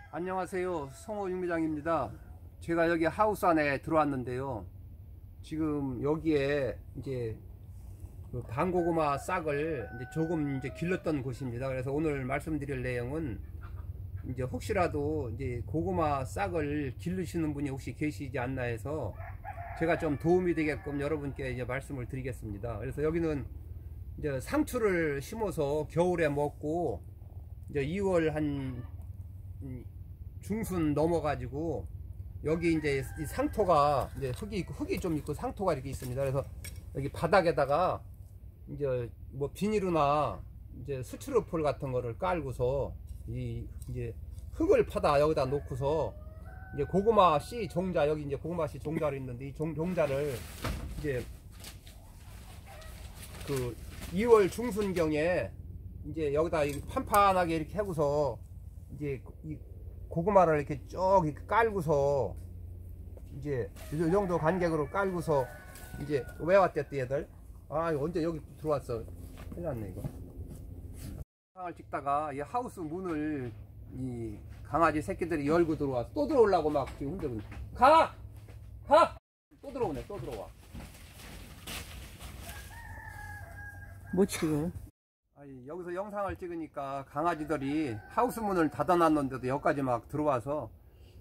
안녕하세요. 성호 육미장입니다. 제가 여기 하우스 안에 들어왔는데요. 지금 여기에 이제 그 방고구마 싹을 이제 조금 이제 길렀던 곳입니다. 그래서 오늘 말씀드릴 내용은 이제 혹시라도 이제 고구마 싹을 기르시는 분이 혹시 계시지 않나 해서 제가 좀 도움이 되게끔 여러분께 이제 말씀을 드리겠습니다. 그래서 여기는 이제 상추를 심어서 겨울에 먹고 이제 2월 한 중순 넘어가지고 여기 이제 이 상토가 이제 흙이 좀 있고 상토가 이렇게 있습니다. 그래서 여기 바닥에다가 이제 뭐 비닐이나 이제 스티로폴 같은 거를 깔고서 이제 흙을 파다 여기다 놓고서 이제 고구마 씨 종자, 여기 이제 고구마 씨 종자를 있는데 이 종자를 이제 그 2월 중순경에 이제 여기다 판판하게 이렇게 하고서 이제 이 고구마를 이렇게 쭉 이렇게 깔고서 이제 이 정도 간격으로 깔고서 이제 왜 왔댔대 얘들? 아 언제 여기 들어왔어? 큰일 났네 이거. 영상을 찍다가 이 하우스 문을 이 강아지 새끼들이 열고 들어와서 또 들어오려고 막 지금 흔들고 가! 가! 또 들어오네. 또 들어와. 뭐 지금? 아니, 여기서 영상을 찍으니까 강아지들이 하우스 문을 닫아놨는데도 여기까지 막 들어와서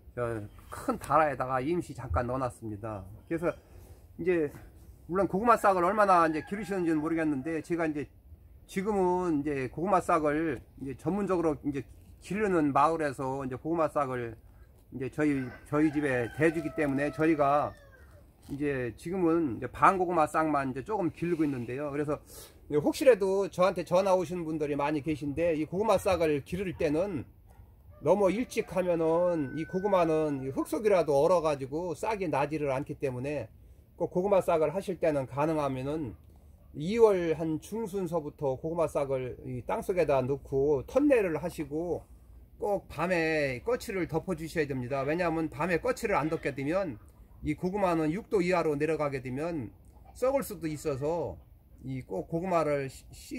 큰 다라에다가 임시 잠깐 넣어놨습니다. 그래서 이제 물론 고구마 싹을 얼마나 이제 기르시는지는 모르겠는데 제가 이제 지금은 이제 고구마 싹을 이제 전문적으로 이제 기르는 마을에서 이제 고구마 싹을 이제 저희 집에 대주기 때문에 저희가 이제 지금은 이제 반고구마 싹만 이제 조금 기르고 있는데요. 그래서 혹시라도 저한테 전화 오시는 분들이 많이 계신데 이 고구마 싹을 기를 때는 너무 일찍 하면은 이 고구마는 흙 속이라도 얼어 가지고 싹이 나지를 않기 때문에 꼭 고구마 싹을 하실 때는 가능하면은 2월 한 중순서부터 고구마 싹을 이 땅속에다 넣고 턴내를 하시고 꼭 밤에 꺼치를 덮어 주셔야 됩니다. 왜냐하면 밤에 꺼치를 안 덮게 되면 이 고구마는 6도 이하로 내려가게 되면 썩을 수도 있어서 이 꼭 고구마를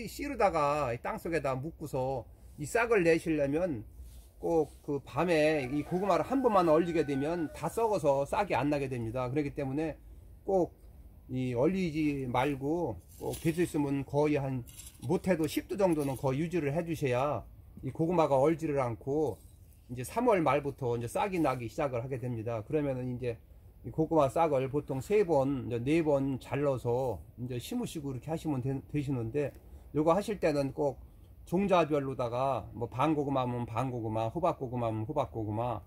씨르다가 땅속에다 묻고서 이 싹을 내시려면 꼭 그 밤에 이 고구마를 한 번만 얼리게 되면 다 썩어서 싹이 안 나게 됩니다. 그렇기 때문에 꼭 이 얼리지 말고 꼭 될 수 있으면 거의 한 못해도 10도 정도는 거의 유지를 해 주셔야 이 고구마가 얼지를 않고 이제 3월 말부터 이제 싹이 나기 시작을 하게 됩니다. 그러면은 이제 이 고구마 싹을 보통 3번, 4번 잘라서 이제 심으시고 이렇게 하시면 되시는데 요거 하실 때는 꼭 종자별로다가 뭐 반고구마면 반고구마, 호박고구마면 호박고구마,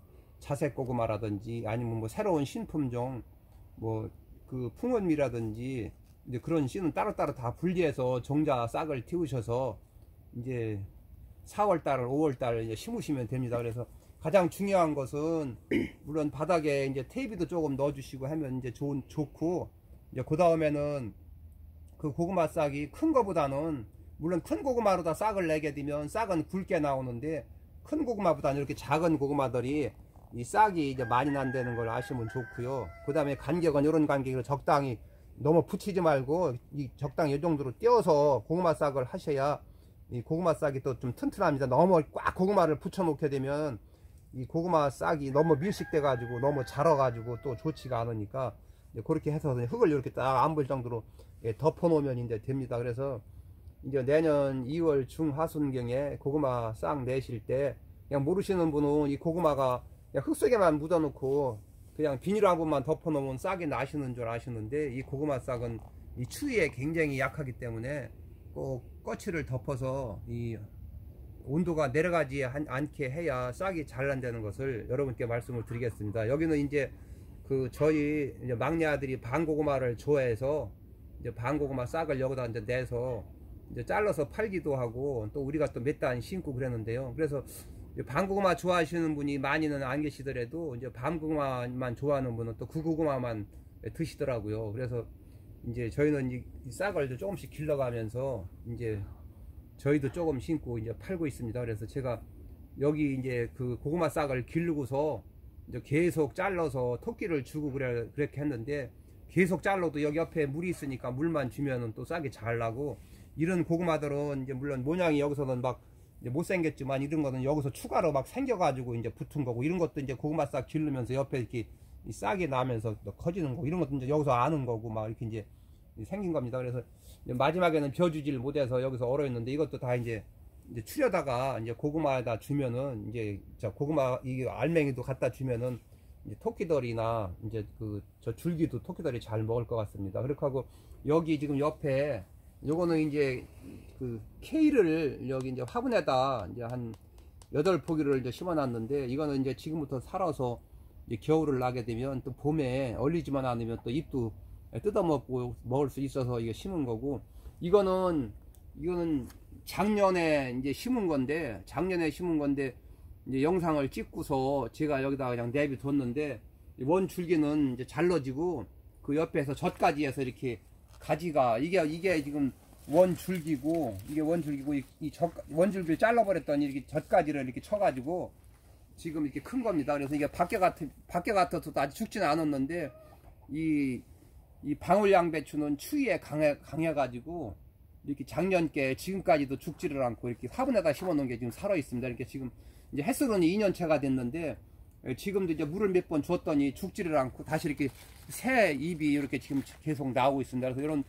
자색고구마라든지 아니면 뭐 새로운 신품종 뭐 그 풍원미라든지 이제 그런 씨는 따로따로 다 분리해서 종자 싹을 틔우셔서 이제 4월달, 5월달 이제 심으시면 됩니다. 그래서 가장 중요한 것은 물론 바닥에 이제 테이프도 조금 넣어주시고 하면 이제 좋고 이제 그 다음에는 그 고구마 싹이 큰 거보다는 물론 큰 고구마로 다 싹을 내게 되면 싹은 굵게 나오는데 큰 고구마보다는 이렇게 작은 고구마들이 이 싹이 이제 많이 난다는 걸 아시면 좋고요. 그 다음에 간격은 이런 간격으로 적당히 너무 붙이지 말고 이 적당히 이 정도로 띄어서 고구마 싹을 하셔야 이 고구마 싹이 또 좀 튼튼합니다. 너무 꽉 고구마를 붙여 놓게 되면 이 고구마 싹이 너무 밀식돼 가지고 너무 자라 가지고 또 좋지가 않으니까 그렇게 해서 흙을 이렇게 딱 안 볼 정도로 덮어 놓으면 이제 됩니다. 그래서 이제 내년 2월 중하순경에 고구마 싹 내실 때 그냥 모르시는 분은 이 고구마가 그냥 흙 속에만 묻어 놓고 그냥 비닐 한 번만 덮어 놓으면 싹이 나시는 줄 아시는데 이 고구마 싹은 이 추위에 굉장히 약하기 때문에 꼭 꺼치를 덮어서 이 온도가 내려가지 않게 해야 싹이 잘 난다는 것을 여러분께 말씀을 드리겠습니다. 여기는 이제 그 저희 이제 막내 아들이 반고구마를 좋아해서 이제 반고구마 싹을 여기다 이제 내서 이제 잘라서 팔기도 하고 또 우리가 또 몇 단 심고 그랬는데요. 그래서 반고구마 좋아하시는 분이 많이는 안 계시더라도 이제 반고구마만 좋아하는 분은 또 그 고구마만 드시더라고요. 그래서 이제 저희는 이 싹을 조금씩 길러가면서 이제 저희도 조금 심고 이제 팔고 있습니다. 그래서 제가 여기 이제 그 고구마 싹을 기르고서 이제 계속 잘라서 토끼를 주고 그렇게 했는데 계속 잘라도 여기 옆에 물이 있으니까 물만 주면은 또 싹이 잘 나고 이런 고구마들은 이제 물론 모양이 여기서는 막 이제 못생겼지만 이런 거는 여기서 추가로 막 생겨가지고 이제 붙은 거고, 이런 것도 이제 고구마 싹 기르면서 옆에 이렇게 이 싹이 나면서 커지는 거, 이런 것도 이제 여기서 아는 거고 막 이렇게 이제 생긴 겁니다. 그래서 이제 마지막에는 벼주질 못해서 여기서 얼어 있는데, 이것도 다 이제 추려다가 이제 고구마에다 주면은, 이제 저 고구마 이 알맹이도 갖다 주면은 이제 토끼들이나 이제 저 줄기도 토끼들이 잘 먹을 것 같습니다. 그렇게 하고 여기 지금 옆에 요거는 이제 케일을 여기 이제 화분에다 이제 한 8포기를 이제 심어 놨는데, 이거는 이제 지금부터 살아서 이제 겨울을 나게 되면 또 봄에 얼리지만 않으면 또 잎도 뜯어먹고 먹을 수 있어서 이게 심은 거고, 이거는 작년에 이제 심은 건데, 이제 영상을 찍고서 제가 여기다 그냥 내비뒀는데, 원 줄기는 이제 잘라지고 그 옆에서 젖가지 해서 이렇게 가지가 이게 지금 원 줄기고, 원줄기를 잘라버렸더니 이렇게 젖가지를 이렇게 쳐가지고 지금 이렇게 큰 겁니다. 그래서 이게 밖에 같아도 아직 죽지는 않았는데, 이 방울양배추는 추위에 강해가지고 이렇게 작년께 지금까지도 죽지를 않고 이렇게 화분에다 심어 놓은 게 지금 살아 있습니다. 이렇게 지금 이제 햇수로는 2년째가 됐는데, 지금도 이제 물을 몇 번 줬더니 죽지를 않고 다시 이렇게 새 잎이 이렇게 지금 계속 나오고 있습니다. 그래서 이런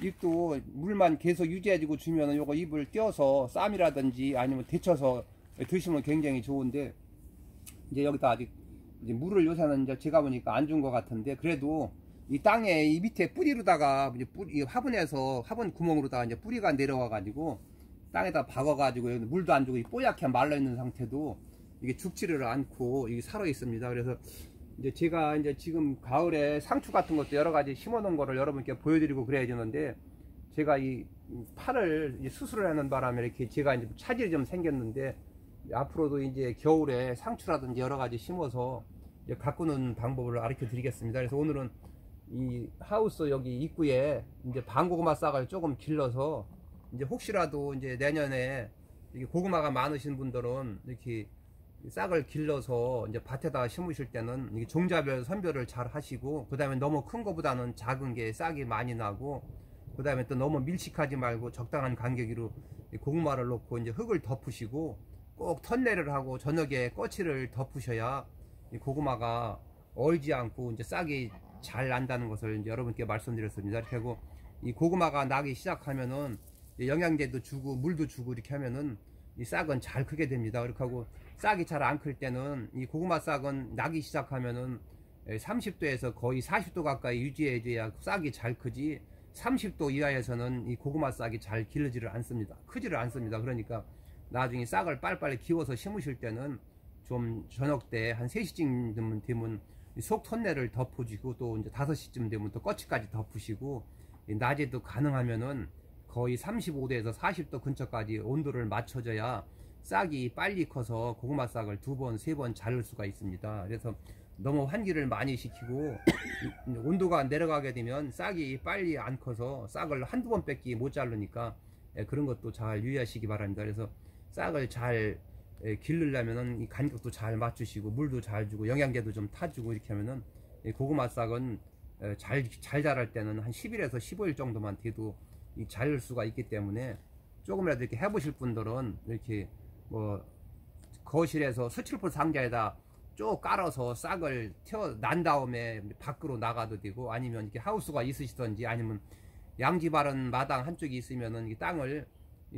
잎도 물만 계속 유지해주고 주면은 요거 잎을 띄어서 쌈이라든지 아니면 데쳐서 드시면 굉장히 좋은데, 이제 여기다 아직 이제 물을 요새는 이제 제가 보니까 안 준 것 같은데, 그래도 이 땅에 이 밑에 뿌리로다가 이제 이 화분 구멍으로다가 이제 뿌리가 내려와 가지고 땅에다 박아 가지고 물도 안 주고 뽀얗게 말라 있는 상태도 이게 죽지를 않고 이게 살아 있습니다. 그래서 이제 제가 이제 지금 가을에 상추 같은 것도 여러 가지 심어 놓은 거를 여러분께 보여드리고 그래야 되는데, 제가 이 팔을 수술을 하는 바람에 이렇게 제가 이제 차질이 좀 생겼는데, 앞으로도 이제 겨울에 상추라든지 여러 가지 심어서 이제 가꾸는 방법을 가르쳐 드리겠습니다. 그래서 오늘은 이 하우스 여기 입구에 이제 방고구마 싹을 조금 길러서, 이제 혹시라도 이제 내년에 이게 고구마가 많으신 분들은 이렇게 싹을 길러서 이제 밭에다가 심으실 때는 이게 종자별 선별을 잘 하시고, 그 다음에 너무 큰 거보다는 작은 게 싹이 많이 나고, 그 다음에 또 너무 밀식하지 말고 적당한 간격으로 고구마를 놓고 이제 흙을 덮으시고, 꼭 턴내를 하고 저녁에 꺼치를 덮으셔야 이 고구마가 얼지 않고 이제 싹이 잘 난다는 것을 이제 여러분께 말씀드렸습니다. 이렇게 하고 이 고구마가 나기 시작하면은 영양제도 주고 물도 주고 이렇게 하면은 이 싹은 잘 크게 됩니다. 그렇게 하고 싹이 잘 안 클 때는 이 고구마 싹은 나기 시작하면은 30도에서 거의 40도 가까이 유지해 줘야 싹이 잘 크지, 30도 이하에서는 이 고구마 싹이 잘 기르지를 않습니다. 크지를 않습니다. 그러니까 나중에 싹을 빨리빨리 키워서 심으실 때는 좀 저녁 때 한 3시쯤 되면 속 턴내를 덮어주고, 또 이제 5시쯤 되면 또 꺼치까지 덮으시고, 낮에도 가능하면은 거의 35도에서 40도 근처까지 온도를 맞춰줘야 싹이 빨리 커서 고구마 싹을 2번, 3번 자를 수가 있습니다. 그래서 너무 환기를 많이 시키고 온도가 내려가게 되면 싹이 빨리 안 커서 싹을 한두 번 뺏기 못 자르니까 그런 것도 잘 유의하시기 바랍니다. 그래서 싹을 잘 기르려면은 이 간격도 잘 맞추시고 물도 잘 주고 영양제도 좀 타주고 이렇게 하면은 고구마 싹은 잘 자랄 때는 한 10일에서 15일 정도만 돼도 자랄 수가 있기 때문에, 조금이라도 이렇게 해보실 분들은 이렇게 뭐 거실에서 스티로폼 상자에다 쭉 깔아서 싹을 난 다음에 밖으로 나가도 되고, 아니면 이렇게 하우스가 있으시던지 아니면 양지 바른 마당 한쪽이 있으면은 이 땅을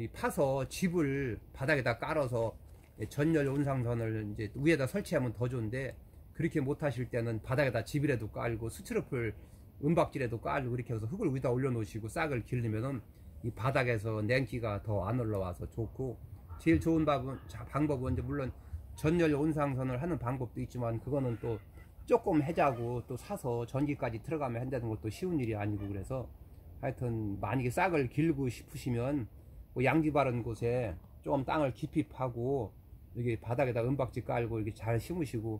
파서 집을 바닥에다 깔아서 전열 온상선을 이제 위에다 설치하면 더 좋은데, 그렇게 못 하실 때는 바닥에다 집이라도 깔고 스티로폼 은박지라도 깔고 이렇게 해서 흙을 위에다 올려 놓으시고 싹을 기르면은 이 바닥에서 냉기가 더 안 올라와서 좋고, 제일 좋은 방법은 이제 물론 전열 온상선을 하는 방법도 있지만, 그거는 또 조금 해자고 또 사서 전기까지 들어가면 한다는 것도 쉬운 일이 아니고, 그래서 하여튼 만약에 싹을 기르고 싶으시면 뭐 양지 바른 곳에 조금 땅을 깊이 파고 이게 바닥에다 은박지 깔고 이렇게 잘 심으시고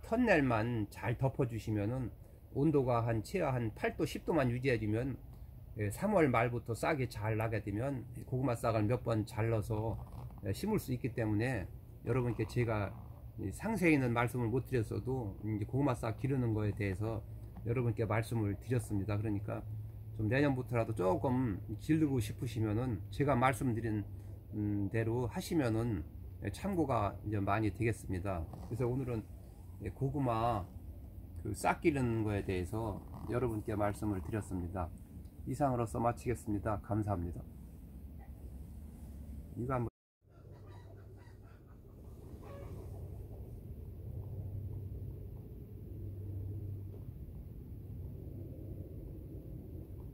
턴넬만 잘 덮어 주시면은 온도가 최하 한 8도 10도만 유지해 주면 3월 말부터 싹이 잘 나게 되면 고구마 싹을 몇 번 잘라서 심을 수 있기 때문에, 여러분께 제가 상세히는 말씀을 못 드렸어도 이제 고구마 싹 기르는 거에 대해서 여러분께 말씀을 드렸습니다. 그러니까 좀 내년부터라도 조금 기르고 싶으시면은 제가 말씀드린 대로 하시면은 참고가 이제 많이 되겠습니다. 그래서 오늘은 고구마 싹 기르는 거에 대해서 여러분께 말씀을 드렸습니다. 이상으로서 마치겠습니다. 감사합니다. 이거 한번